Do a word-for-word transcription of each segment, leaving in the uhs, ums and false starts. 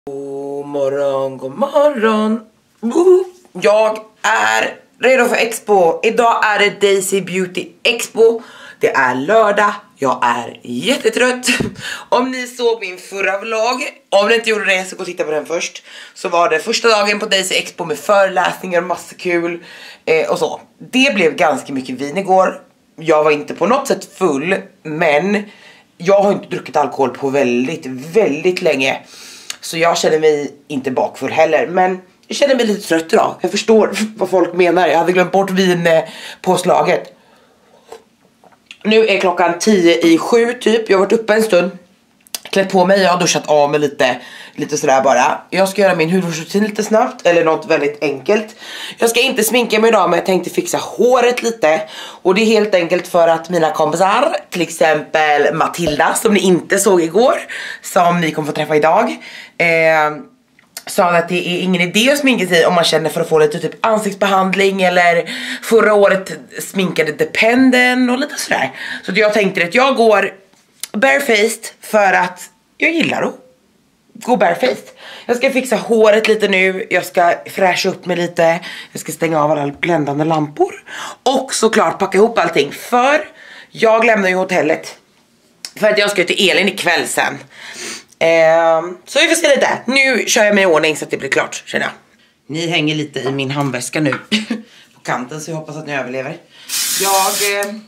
God morgon, god morgon. Jag är redo för expo. Idag är det Daisy Beauty Expo. Det är lördag. Jag är jättetrött. Om ni såg min förra vlogg, om ni inte gjorde det så gå och titta på den först. Så var det första dagen på Daisy Expo med föreläsningar och massa kul eh, och så. Det blev ganska mycket vin igår. Jag var inte på något sätt full, men jag har inte druckit alkohol på väldigt, väldigt länge. Så jag känner mig inte bakfull heller, men jag känner mig lite trött idag. Jag förstår vad folk menar. Jag hade glömt bort vin på slaget. Nu är klockan tio i sju typ. Jag har varit uppe en stund, klätt på mig, jag har duschat av mig lite, lite sådär bara. Jag ska göra min hudvårdsrutin lite snabbt, eller något väldigt enkelt. Jag ska inte sminka mig idag, men jag tänkte fixa håret lite. Och det är helt enkelt för att mina kompisar, till exempel Matilda, som ni inte såg igår, som ni kommer få träffa idag, eh, sa att det är ingen idé att sminka sig om man känner för att få lite typ ansiktsbehandling, eller förra året sminkade Dependen och lite sådär. Så jag tänkte att jag går barefaced för att jag gillar att gå barefaced. Jag ska fixa håret lite nu, jag ska fräscha upp mig lite, jag ska stänga av alla bländande lampor och såklart packa ihop allting, för jag lämnar ju hotellet för att jag ska till Elin ikväll sen. Uh, så vi får se lite. Nu kör jag mig i ordning så att det blir klart, känner jag. Ni hänger lite i min handväska nu på kanten, så jag hoppas att ni överlever. Jag uh,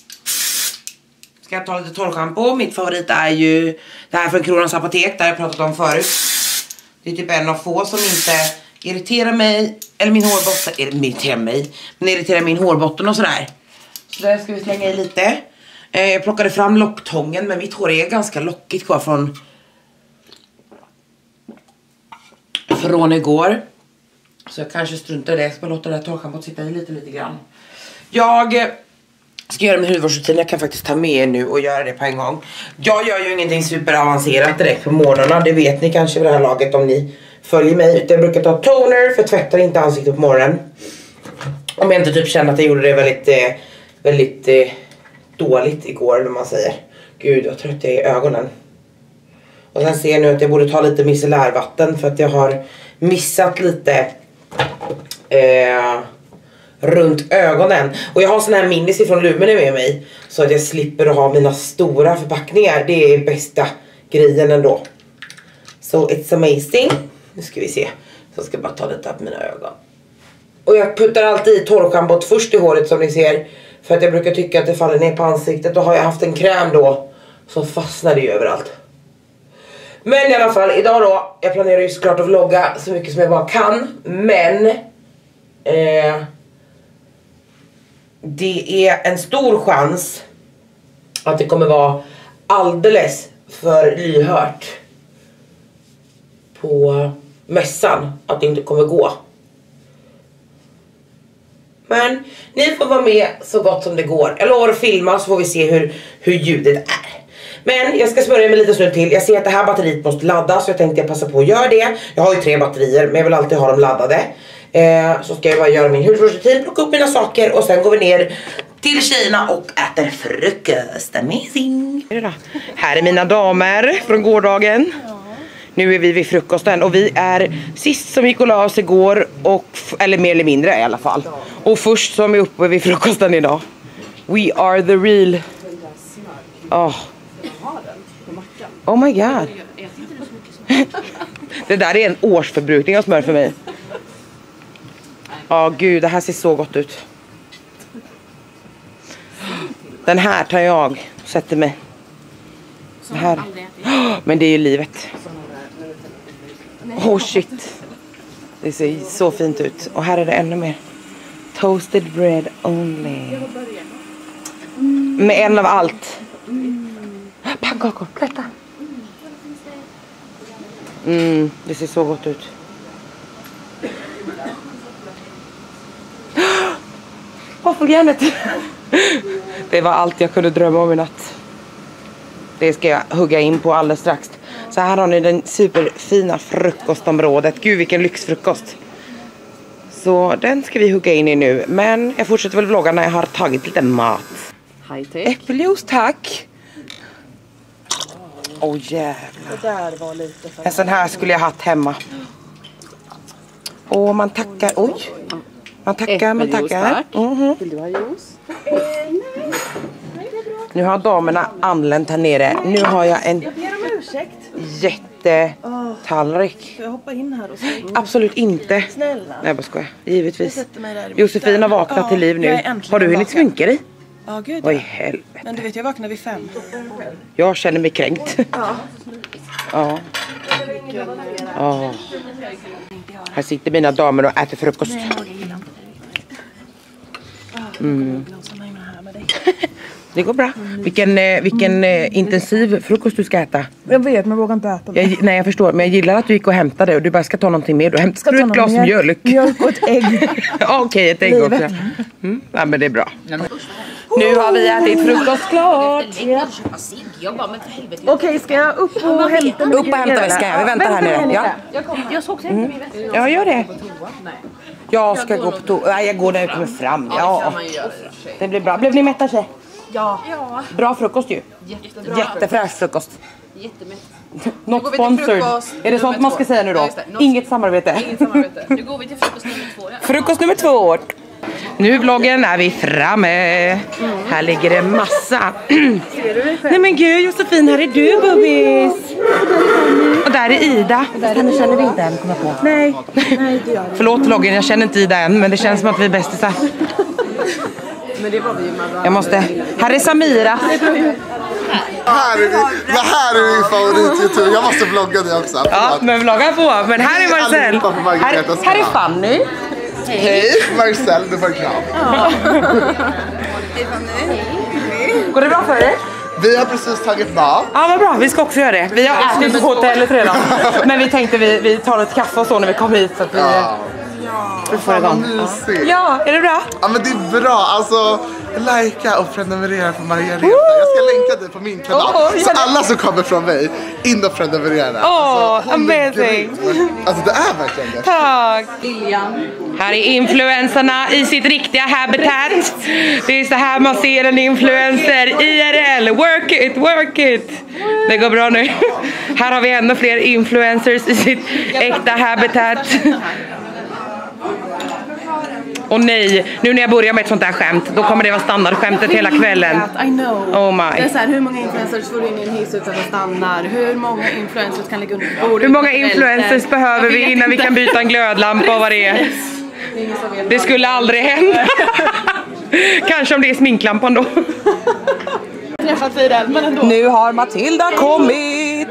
ska ta lite torrschampo. Mitt favorit är ju det här från Kronans Apotek, där jag pratat om förut. Det är typ en av få som inte irriterar mig, eller min hårbotten, irriterar mig, men irriterar min hårbotten och sådär. Så där ska vi slänga i lite. uh, Jag plockade fram locktången, men mitt hår är ganska lockigt kvar från från igår. Så jag kanske struntar i det. Jag ska låta det här torrschampot sitta i lite lite grann. Jag ska göra min hudvårdsrutin. Jag kan faktiskt ta med er nu och göra det på en gång. Jag gör ju ingenting superavancerat direkt på morgnarna. Det vet ni kanske vid det här laget om ni följer mig. Utan jag brukar ta toner, för jag tvättar inte ansiktet på morgonen. Om jag inte typ känner att jag gjorde det väldigt väldigt dåligt igår, när man säger. Gud, vad trött jag är i ögonen. Och sen ser jag nu att jag borde ta lite micellärvatten, för att jag har missat lite eh, runt ögonen. Och jag har sån här minis ifrån Lumene med mig, så att jag slipper att ha mina stora förpackningar. Det är bästa grejen ändå. So it's amazing. Nu ska vi se. Så ska jag bara ta lite på mina ögon. Och jag puttar alltid i torrschampot först i håret, som ni ser. För att jag brukar tycka att det faller ner på ansiktet. Och har jag haft en kräm då, så fastnar det ju överallt. Men i alla fall, idag då, jag planerar ju såklart att vlogga så mycket som jag bara kan. Men eh, det är en stor chans att det kommer vara alldeles för lyhört på mässan, att det inte kommer gå. Men ni får vara med så gott som det går. Jag lovar att filma, så får vi se hur, hur ljudet är. Men jag ska smörja mig lite snart till. Jag ser att det här batteriet måste laddas, så jag tänkte jag passa på att göra det. Jag har ju tre batterier, men jag vill alltid ha dem laddade. eh, Så ska jag bara göra min hudvårdsrutin, plocka upp mina saker, och sen går vi ner till tjejerna och äter frukost. Amazing. Här är mina damer från gårdagen. Nu är vi vid frukosten, och vi är sist som gick och la oss igår, och, eller mer eller mindre i alla fall. Och först som är uppe vid frukosten idag. We are the real. Oh. Oh my god. Det där är en årsförbrukning av smör för mig. Ja, oh, gud, det här ser så gott ut. Den här tar jag, sätter mig. Det här. Men det är ju livet. Oh shit. Det ser så fint ut. Och här är det ännu mer. Toasted bread only. Med en av allt. Pannkakor, detta. Mm, det ser så gott ut. Våffeljärnet. Det var allt jag kunde drömma om i natt. Det ska jag hugga in på alldeles strax. Så här har ni den superfina frukostområdet. Gud, vilken lyxfrukost. Så den ska vi hugga in i nu. Men jag fortsätter väl vlogga när jag har tagit lite mat. High-tech. Äppeljuice, tack. Åh oh, jävlar. Det där var lite för... En sån här skulle jag haft hemma. Åh, man tackar. Oj. Man tackar, man tackar. Mm-hmm. Vill du ha juice? Nu har damerna anlänt här nere. Nu har jag en Jag ber om ursäkt. jättetallrik. Får jag hoppa in här och se? Absolut inte. Snälla. Nej, jag bara skojar. Givetvis. Jag sätter mig där i Josefin har vaknat Ja, till liv jag nu. är äntligen Har du hunnit vaken. sminka dig? Ja, gud. Vad i Ja. helvete. Men du vet, jag vaknar vid fem. Jag känner mig kränkt. Ja. Ja. Ja. Här sitter mina damer och äter frukost. Mm. Det går bra. Vilken, eh, vilken eh, intensiv frukost du ska äta. Jag vet, men jag vågar inte äta det. Jag, nej, jag förstår. Men jag gillar att du gick och hämtade och du bara ska ta någonting mer. Du hämtar Ska du ta ett glas någon mjölk. Mjölk och ett ägg. Ja, okej, ett ägg Livet. också. Mm. Ja, men det är bra. Nu har vi ätit frukost klart. Jag bara, men för helvete. Okej, ska jag upp och hämta Upp och hämta väskan. Vi väntar här nere. Ja. Jag såg sen min väska. Ja, gör det. Jag ska gå på toa. Nej, jag går när jag kommer fram. Ja, det blir bra. Blev ni mätta tjej? Ja. Bra frukost ju. Jättebra. Jättefräsch frukost. Jättemätt. Not går vi till sponsored. frukost Är det sånt nummer man ska två. säga nu då? Ja, just det. Not- Inget samarbete. Inget samarbete. Nu går vi till frukost nummer två. Ja. Frukost nummer två. Nu vloggen är vi framme. Mm. Här ligger det massa. Nej men gud Josefin, här är du bubbis. Och där är Ida. Henne känner vi inte än, kommer jag på. Nej. Nej, det gör det. Förlåt vloggen, jag känner inte Ida än. Men det känns som att vi är bästisar. Men det var vi ju med. Jag måste. Här är Samira. Här är vi, det här är min favorit-youtube. Jag måste vlogga det också. Ja, men vlogga på. Men här är Marcel. Allihopa på Margaretas Här, här är kanal. Fanny. Hej Marcel, du får en kram. Går det bra för dig? Vi har precis tagit bad. Ja, vad bra. Vi ska också göra det. Vi har ätit på hotellet redan. Men vi tänkte vi, vi tar ett kaffe och så när vi kommer hit så att vi, Ja. vi får Fan vad igång. mysigt. Ja, är det bra? Ja men det är bra, alltså likea och prenumerera på Margareta. Jag ska länka dig på min kanal. Oh, så alla som kommer från mig, in och prenumerera. Åh, alltså, hon är amazing. grym. Alltså det är verkligen det. Tack! Här är influencerna i sitt riktiga habitat. Det är så här man ser en influencer I R L. Work it, work it. Det går bra nu. Här har vi ännu fler influencers i sitt äkta habitat. Och nej, nu när jag börjar med ett sånt här skämt, då kommer det vara standardskämtet hela kvällen. I know. Oh my. Det är så här, hur många influencers får du in i en hiss utan att stannar? Hur många influencers kan lägga under bordet? Hur många influencers behöver vi innan vi kan byta en glödlampa och vad det är? Det skulle aldrig hända. Kanske om det är sminklampan då. Träffat Fidel, men ändå. Nu har Matilda kommit.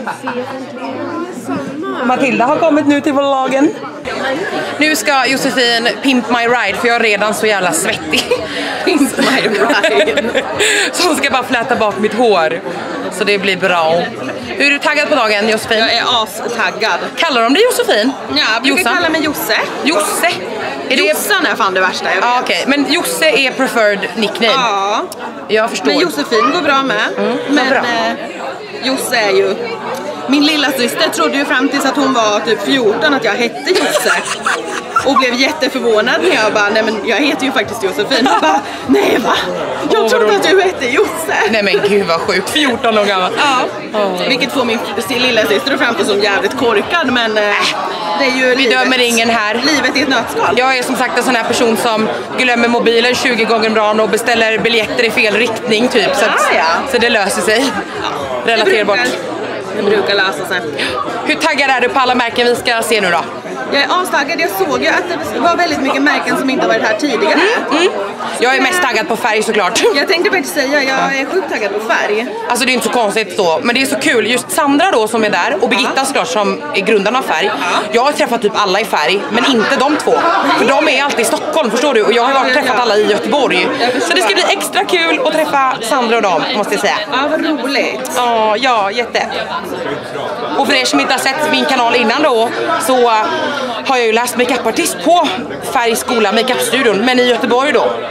Matilda har kommit nu till vloggen. Nu ska Josefin pimp my ride för jag är redan så jävla svettig. Pimp my ride. Så hon ska bara fläta bak mitt hår. Så det blir bra. Hur är du taggad på dagen Josefin? Jag är astaggad. Kallar de dig Josefin? Ja, jag brukar Jossan? kalla mig Josse. Josse? Är det... Jossan är fan det värsta jag vet. Ja, okej. Men Josse är preferred nickname. Ja, Jag förstår. men Josefin går bra med. Men bra. eh, Josse är ju... Min lilla syster trodde ju fram tills att hon var typ fjorton att jag hette Josse. Och blev jätteförvånad när jag bara, nej men jag heter ju faktiskt Josefin. Och bara, nej va? Jag Åh, trodde vad att du hette Josse. Nej men gud vad sjukt. fjorton år gammal. Ja, vilket får min lilla syster att framstå som jävligt korkad. Men eh, det är ju Vi livet. dömer ingen här. Livet i ett nötskal. Jag är som sagt en sån här person som glömmer mobilen tjugo gånger om dagen och beställer biljetter i fel riktning typ. Så, att, Ah, ja. så det löser sig. Relaterbart. Det brukar, det brukar lösa sig. Hur taggad är du på alla märken vi ska se nu då? Jag är astaggad. Jag såg ju att det var väldigt mycket märken som inte varit här tidigare. Mm. Jag är mest taggad på färg såklart. Jag tänkte faktiskt säga, jag är sjukt taggad på färg. Alltså det är inte så konstigt så, men det är så kul. Just Sandra då som är där och Birgitta såklart som är grundarna av färg. Jag har träffat typ alla i färg, men inte de två. För de är alltid i Stockholm, förstår du? Och jag har varit träffat alla i Göteborg. Så det ska bli extra kul att träffa Sandra och dem, måste jag säga. Ja, vad roligt. Ja, ja, jätte. Och för er som inte har sett min kanal innan då, så har jag ju läst makeupartist på Färgskola Makeupstudion, men i Göteborg då.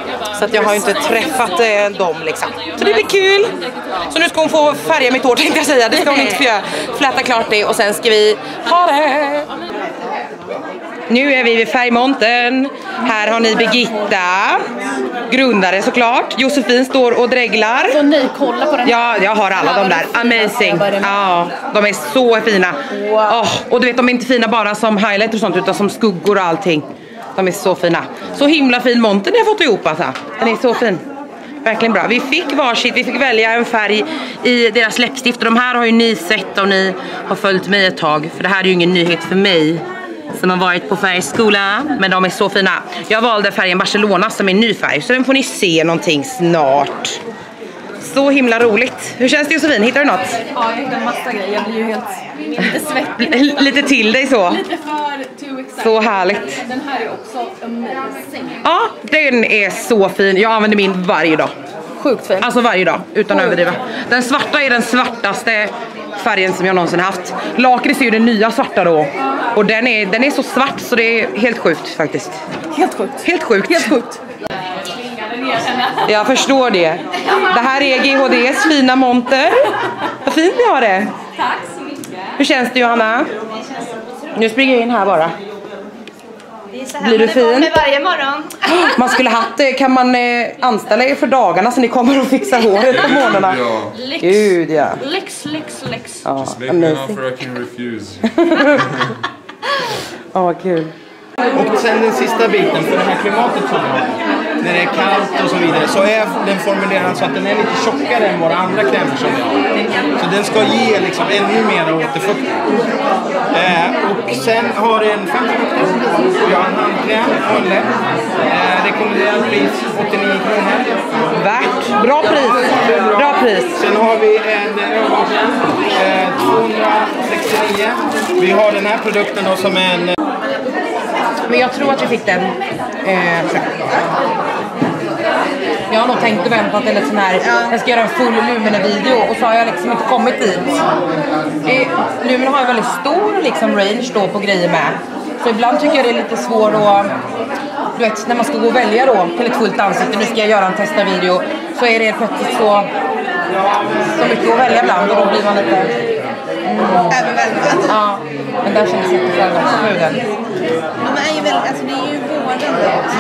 Så att jag har inte träffat eh, dem liksom. Så det blir kul. Så nu ska hon få färga mitt hår tänkte jag säga. Det ska hon inte få göra. Fläta klart det och sen ska vi ha det. Nu är vi vid färgmonten. Här har ni Birgitta, grundare såklart. Josefin står och dreglar. Så ni kollar på den här. Ja, jag har alla de där. Amazing. Ja, de är så fina. Oh, och du vet, de är inte fina bara som highlight och sånt utan som skuggor och allting. De är så fina. Så himla fin monten jag fått ihop alltså. Den är så fin. Verkligen bra. Vi fick varsitt, vi fick välja en färg i deras läppstift. Och de här har ju ni sett och ni har följt mig ett tag. För det här är ju ingen nyhet för mig som har varit på färgskola. Men de är så fina. Jag valde färgen Barcelona som är ny färg. Så den får ni se någonting snart. Så himla roligt. Hur känns det Josefin? Hittar du något? Ja, jag hittade en massa grejer. Jag blir ju helt lite svettig. Lite till dig så. Lite för too excited. Så härligt. Den här är också amazing. Ja, den är så fin. Jag använder min varje dag. Sjukt fin. Alltså varje dag, utan att överdriva. Den svarta är den svartaste färgen som jag någonsin haft. Lakrits är ju den nya svarta då. Och den är, den är så svart så det är helt sjukt faktiskt. Helt sjukt. Helt sjukt. Helt sjukt. Jag förstår det. Det här är G H D:s fina monter. Vad fint ni har det. Tack så mycket. Hur känns det Johanna? Nu springer jag in här bara. Blir du fin? Varje morgon. Man skulle haft det. Kan man eh, anställa er för dagarna så ni kommer och fixar håret på morgnarna? Ja. Lyx. Gud ja. Lyx, lyx, lyx. Ja, Make me an offer I can refuse. Ja, kul. Och sen den sista biten för det här klimatet som vi har, när det är kallt och så vidare, så är den formulerad så att den är lite tjockare än våra andra krämer som vi har. Så den ska ge liksom ännu mer återfuktning. Eh, och sen har den fem produkter. Vi har en handkräm och en läpp. Eh, rekommenderat pris åttionio kronor. Värt. Bra pris. Bra pris. Sen har vi en ögonkräm, eh, tvåhundrasextionio. Vi har den här produkten då som är en... Men jag tror att vi fick den eh, jag har nog tänkt att vänta till ett sån här jag ska göra en full Lumene-video och så har jag liksom inte kommit dit. eh, Lumene har en väldigt stor liksom range då på grejer med. Så ibland tycker jag det är lite svårt att, du vet, när man ska gå och välja då till ett fullt ansikte, nu ska jag göra en testa-video, så är det plötsligt så så mycket att välja ibland och då blir man lite överväldigad. ja, men där känns det inte för att nu den. Ja, men är ju väl, alltså det är ju vårdande också.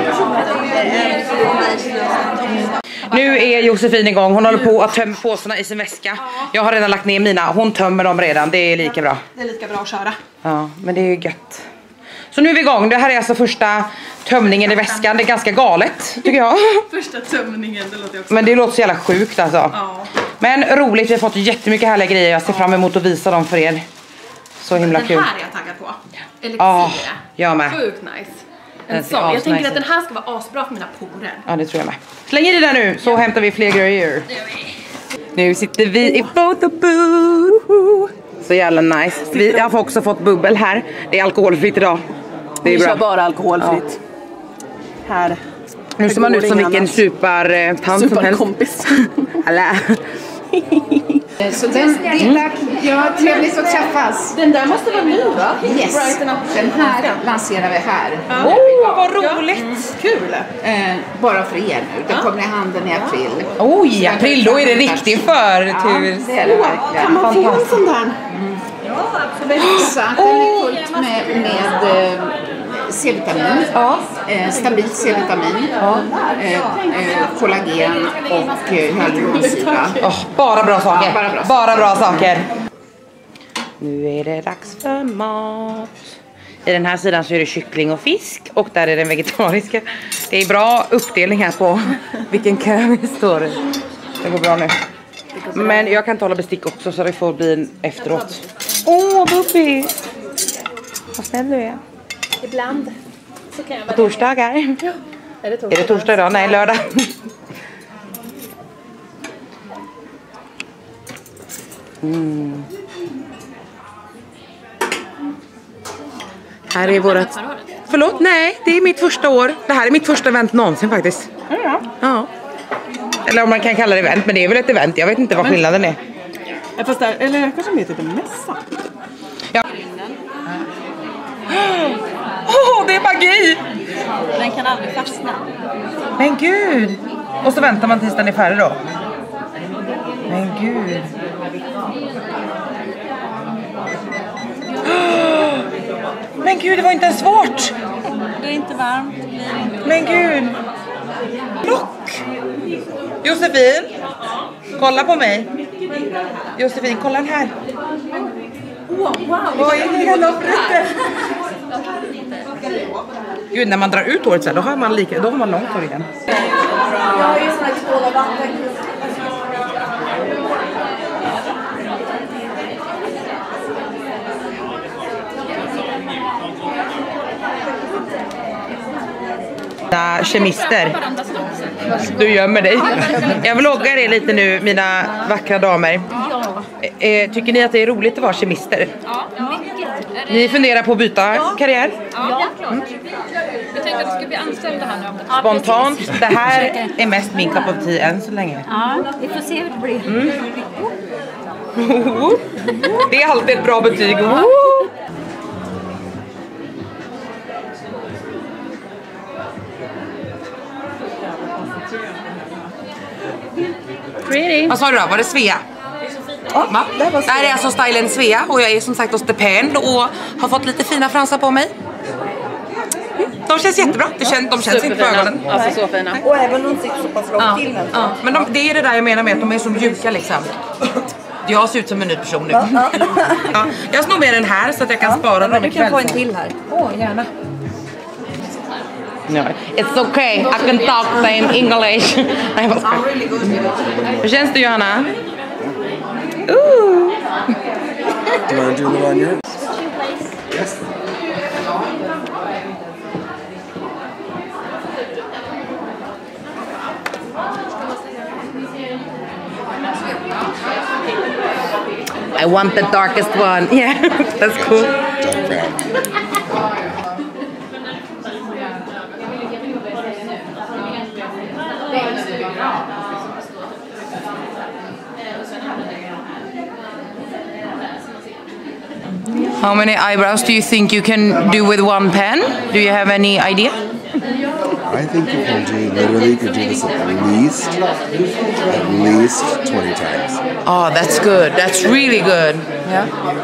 Nu är Josefin igång. Hon håller på att tömma påsarna i sin väska. Jag har redan lagt ner mina. Hon tömmer dem redan. Det är lika bra. Det är lika bra att köra. Ja, men det är ju gött. Så nu är vi igång. Det här är alltså första tömningen i väskan. Det är ganska galet, tycker jag. Första tömningen, det låter också. Men det låter så jävla sjukt alltså. Ja. Men roligt, vi har fått jättemycket härliga grejer. Jag ser fram emot att visa dem för er. Så himla Den kul. här är jag taggad på. Elixir. Ja, jag med. Sjukt nice. Den En ser sån. Jag asnice tänker ut. att den här ska vara asbra för mina porer. Ja, det tror jag med. Släng i det där nu, så hämtar vi fler grejer. Nu sitter vi i photobooth. Så jävla nice. Vi har också fått bubbel här. Det är alkoholfritt idag. Det är Vi bra. kör bara alkoholfritt. Här. Nu ser man ut som vilken supertant som helst. Superkompis. Alla. Så den, tack. Ja, trevligt att träffas. Den där måste vara ny va? Yes. Brighten up. Den här lanserar vi här. Åh, oh, vad roligt. Kul. Eh, bara för er nu. Den kommer i handeln i april. Oj, i april, då är det riktig förtur. Ja, det är det verkligen. Kan man få en sån där? Så att den är fullt med, med eh, C-vitamin, Ja. eh, stabilt C-vitamin, eh, eh, kollagen och eh, hyaluronsyra. Oh, bara bra saker. Ja, bara bra. bara bra saker. Nu är det dags för mat. I den här sidan så är det kyckling och fisk. Och där är den vegetariska. Det är bra uppdelning här på vilken kräm vi står i. Det går bra nu. Men jag kan inte hålla bestick också så det får bli efteråt. Åh, oh, Buffy! Vad snäll du är. Ibland. Så kan jag På torsdagar. Ja. Är det torsdag? Är det torsdag idag? Nej, lördag. Mm. Här är vårat... Förlåt, nej, det är mitt första år. Det här är mitt första event någonsin faktiskt. Ja. Ja. Eller om man kan kalla det event, men det är väl ett event. Jag vet inte vad skillnaden är. Ja, fast där, eller kanske det heter mässa. Ja. Åh, oh, det är magi! Den kan aldrig fastna. Men gud! Och så väntar man tills den är färdig då. Men gud. Men gud, det var inte ens svårt. Det är inte varmt. Det blir inte. Men gud. Lock. Josefin, kolla på mig. Josefin, kolla den här. Wow, wow. Vad är det hela brutet? Gud, när man drar ut håret så här, då har man lika, då har man långt hår igen. Jag har ju sån här skål vatten. Kemister. Du gömmer dig. Jag vloggar er lite nu, mina vackra damer. Eh, tycker ni att det är roligt att vara kemister? Ja, mycket. Ni funderar på att byta karriär? Ja, klart. Jag tänkte att du ska bli anställd här nu. Spontant. Det här är mest min cup of tea än så länge. Ja, vi får se hur det blir. Mm. Det är alltid ett bra betyg. Pretty. Vad sa du då? Var det Svea? Ja, Va? det var Det här är alltså stylen Svea och jag är som sagt hos Depend och har fått lite fina fransar på mig. De känns jättebra. Det känns, de känns inte på ögonen. Alltså så fina. Och även de sitter så pass långt Ja, till. ja. Men de, det är det där jag menar med att de är så mjuka liksom. Jag ser ut som en ny person nu. Ja. Jag snor med den här så att jag kan spara dem Du kan få en till här. Åh, oh, gärna. No, it's okay. I can talk in English. Nej, vad ska Hur känns det, Johanna? Ooh. Do you want to do it on yours? Yes. I want the darkest one. Yeah, that's cool. Dark brown. How many eyebrows do you think you can do with one pen? Do you have any idea? I think you can do, literally, you could do this at least, at least twenty times. Oh, that's good. That's really good. Yeah.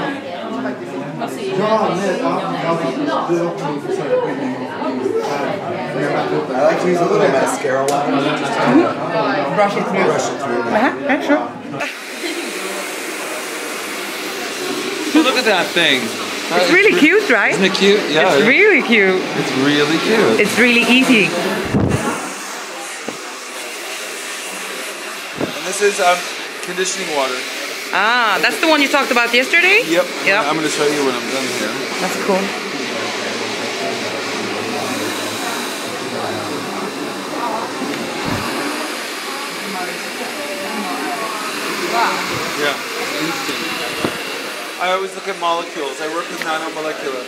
I like to use a little mascara line. Mm-hmm. Brush it through. Brush it through. Uh-huh. Yeah, sure. Look at that thing. It's really cute, right? Isn't it cute? Yeah. It's really cute. It's really cute. It's really easy. And this is um, conditioning water. Ah, that's the one you talked about yesterday? Yep. Yep. I'm going to show you when I'm done here. That's cool. Yeah. I always look at molecules. I work with nanomolecular.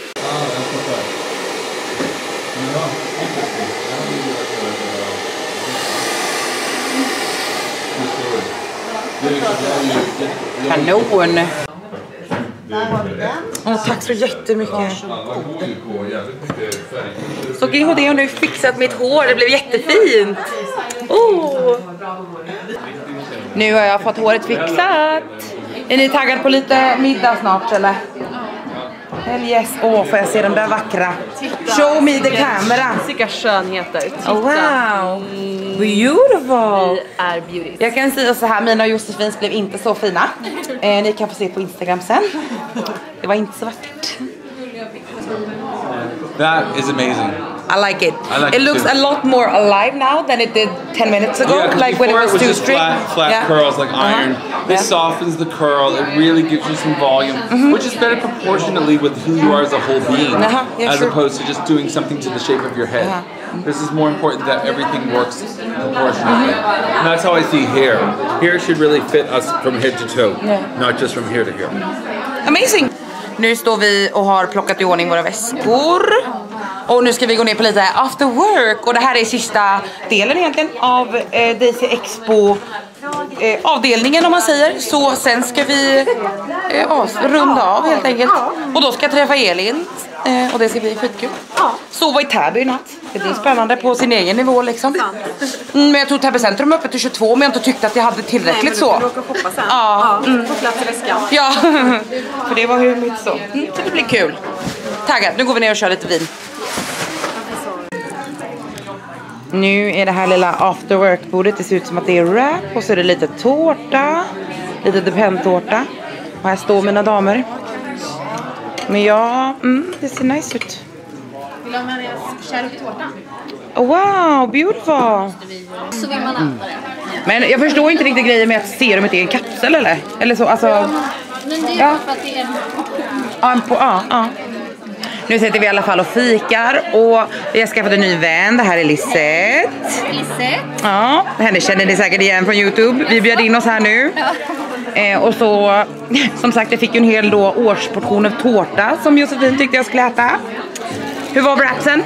Kanon! Åh, tack så jättemycket. Så G H D har nu fixat mitt hår. Det blev jättefint. Oh. Nu har jag fått håret fixat. Är ni taggade på lite middag snart eller? Hell yes. Åh, oh, får jag se de där vackra? Show me the camera. Vilka skönheter. Titta. Oh, wow. Beautiful. Vi är beauty. Jag kan säga så här, mina och Josefins blev inte så fina. Eh, ni kan få se på Instagram sen. Det var inte så vackert. That is amazing. I like it. I like it it looks too. a lot more alive now than it did ten minutes ago. Yeah, like when it before was, it was too just strict. flat, flat Yeah. curls like Uh-huh. iron. This Yeah. softens the curl. It really gives you some volume, Mm-hmm. which is better proportionately with who you are as a whole being, Uh-huh, yeah, as sure. opposed to just doing something to the shape of your head. Uh-huh. This is more important that everything works proportionately. And that's how I see hair. Hair should really fit us from head to toe, Yeah. not just from here to here. Amazing! Nu står vi och har plockat i ordning våra väskor. Och nu ska vi gå ner på lite after work. Och det här är sista delen egentligen av eh, Daisy Expo eh, avdelningen om man säger. Så sen ska vi eh, av, runda av helt enkelt. Och då ska jag träffa Elin. Eh, och det ska bli skitkul. Sova i Täby i natt. Det är spännande på sin egen nivå liksom. Mm, men jag tog Täby centrum uppe till tjugotvå, men jag inte tyckte att jag hade tillräckligt. Nej, men du så. Du shoppa sen. Ja, ja mm. Få plats i väskan. Ja, för det var hur mycket så. Mm, det blir kul. Taggad, nu går vi ner och kör lite vin. Nu är det här lilla after work-bordet. Det ser ut som att det är wrap. Och så är det lite tårta. Lite dependtårta. Och här står mina damer. Men ja, mm, det ser nice ut. Vill du ha med kärlekstårta? Wow, beautiful. Så vill man äta det. Men jag förstår inte riktigt grejen med att serumet är en kapsel eller? Eller så, alltså... Ja, men det är ja. för att det är en Ja, en på, ja, ja. Nu sitter vi i alla fall och fikar. Och vi har skaffat en ny vän. Det här är Lisette. Lisette. Ja, henne känner ni säkert igen från YouTube. Vi bjöd in oss här nu. Ja. Eh, och så, som sagt, jag fick ju en hel då årsportion av tårta som Josefin tyckte jag skulle äta. Hur var wrapsen?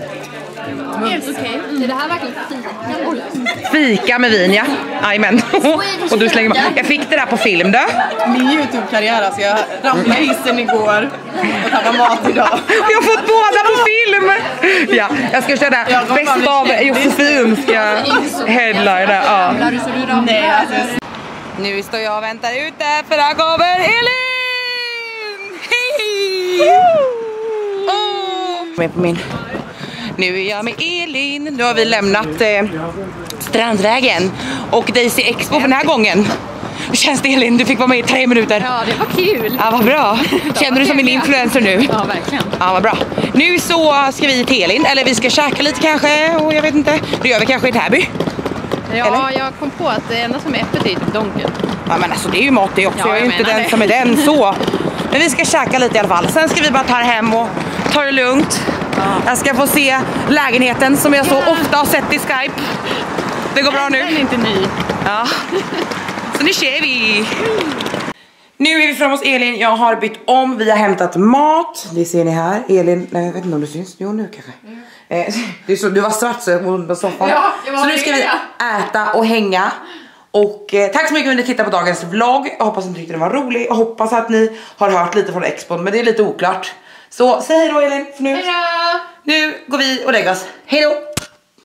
Helt okej. Okay. Är det här verkligen fika? Fika med vin, ja. Amen. Och du slänger mig. Jag fick det där på film då. Min YouTube-karriär, alltså jag ramlade i hissen igår och tappade mat idag. Jag har fått båda på film. Ja, jag ska köra bäst av Josefin ska headlina. Ja. Nej, alltså. Nu står jag och väntar ute för här kommer Elin. Hej! Oh. Med på min. Nu är jag med Elin. Nu har vi lämnat eh, Strandvägen och Daisy Expo för den här gången. Hur känns det, Elin? Du fick vara med i tre minuter. Ja, det var kul. Ja, vad bra. Känner du som en influencer nu? Ja, verkligen. Ja, vad bra. Nu så ska vi till Elin, eller vi ska käka lite kanske, och jag vet inte. Det gör vi kanske i Täby. Ja, eller? Jag kom på att det enda som är öppet är typ Donken. Ja, men alltså det är ju mat det också. Ja, jag är jag ju inte den det. som är den så. Men vi ska käka lite i alla fall. Sen ska vi bara ta hem och ta det lugnt. Ja. Jag ska få se lägenheten som jag så ofta har sett i Skype. Det går bra nu. Den är inte ny. Ja. Så nu kör vi. Nu är vi framme hos Elin. Jag har bytt om. Vi har hämtat mat. Det ser ni här. Elin, nej jag vet inte om det syns. Jo, nu kanske. Mm. Eh, det är så, du var svart så på soffan. Ja, så nu ska vi äta och hänga. Och eh, tack så mycket för att ni tittade på dagens vlogg. Jag hoppas att ni tyckte den var rolig. Jag hoppas att ni har hört lite från Expon. Men det är lite oklart. Så säg hej då, Elin. För nu, hej då! Nu går vi och lägger oss. Hej då!